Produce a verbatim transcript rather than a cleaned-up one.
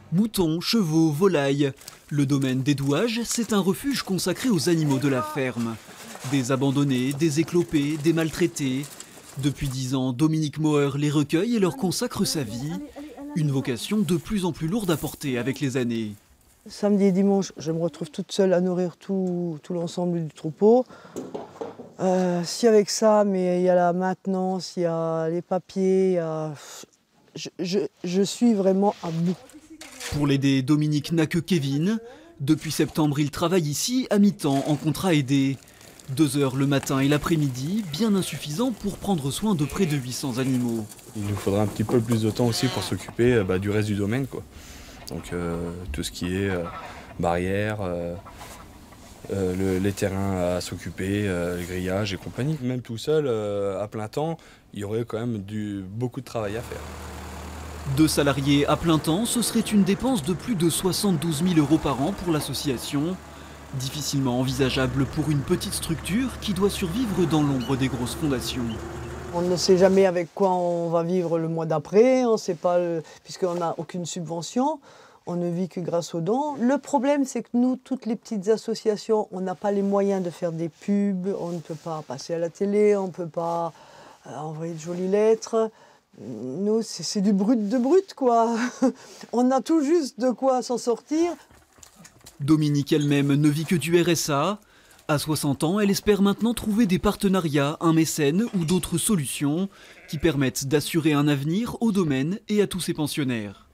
Moutons, chevaux, volailles. Le domaine des Douages, c'est un refuge consacré aux animaux de la ferme. Des abandonnés, des éclopés, des maltraités. Depuis dix ans, Dominique Mauer les recueille et leur consacre sa vie. Une vocation de plus en plus lourde à porter avec les années. Samedi et dimanche, je me retrouve toute seule à nourrir tout, tout l'ensemble du troupeau. Euh, si avec ça, mais il y a la maintenance, il y a les papiers, il y a... Je, je, je suis vraiment à bout. Pour l'aider, Dominique n'a que Kevin. Depuis septembre, il travaille ici à mi-temps en contrat aidé. Deux heures le matin et l'après-midi, bien insuffisant pour prendre soin de près de huit cents animaux. Il nous faudra un petit peu plus de temps aussi pour s'occuper bah, du reste du domaine, quoi. Donc euh, tout ce qui est euh, barrières, euh, euh, le, les terrains à s'occuper, euh, les grillages et compagnie. Même tout seul, euh, à plein temps, il y aurait quand même du, beaucoup de travail à faire. Deux salariés à plein temps, ce serait une dépense de plus de soixante-douze mille euros par an pour l'association. Difficilement envisageable pour une petite structure qui doit survivre dans l'ombre des grosses fondations. On ne sait jamais avec quoi on va vivre le mois d'après, on sait pas, puisqu'on n'a aucune subvention, on ne vit que grâce aux dons. Le problème, c'est que nous, toutes les petites associations, on n'a pas les moyens de faire des pubs, on ne peut pas passer à la télé, on ne peut pas envoyer de jolies lettres. Nous, c'est du brut de brut, quoi. On a tout juste de quoi s'en sortir. Dominique elle-même ne vit que du R S A. À soixante ans, elle espère maintenant trouver des partenariats, un mécène ou d'autres solutions qui permettent d'assurer un avenir au domaine et à tous ses pensionnaires.